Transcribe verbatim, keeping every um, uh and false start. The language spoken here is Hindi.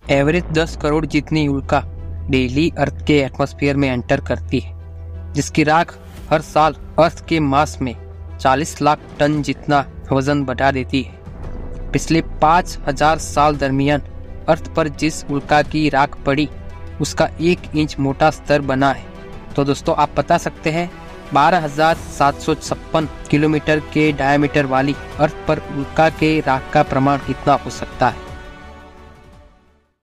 एवरेज दस करोड़ जितनी उल्का डेली अर्थ के एटमॉस्फेयर में एंटर करती है, जिसकी राख हर साल अर्थ के मास में चालीस लाख टन जितना वजन बढ़ा देती है। पिछले पाँच हजार साल दरमियान अर्थ पर जिस उल्का की राख पड़ी उसका एक इंच मोटा स्तर बना है। तो दोस्तों आप बता सकते हैं बारह हजार सात सौ छप्पन किलोमीटर के डायमीटर वाली अर्थ पर उल्का के राख का प्रमाण कितना हो सकता है।